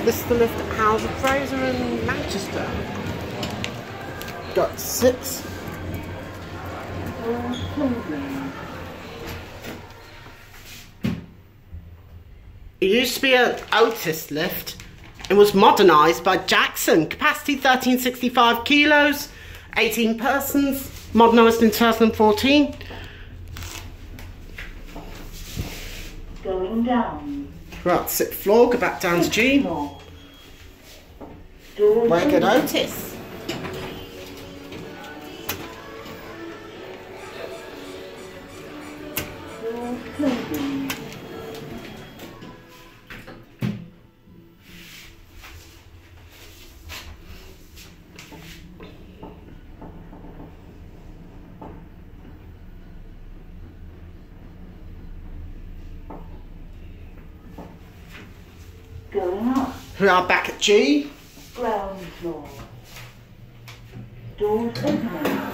This is the lift at House of Fraser in Manchester. Got 6. It used to be an Otis lift. It was modernised by Jackson. Capacity 1365 kilos, 18 persons. Modernised in 2014. Going down. Right, 6th floor, go back down to G. Very good, Otis. Going up. We are back at G. Ground floor. Doors opening.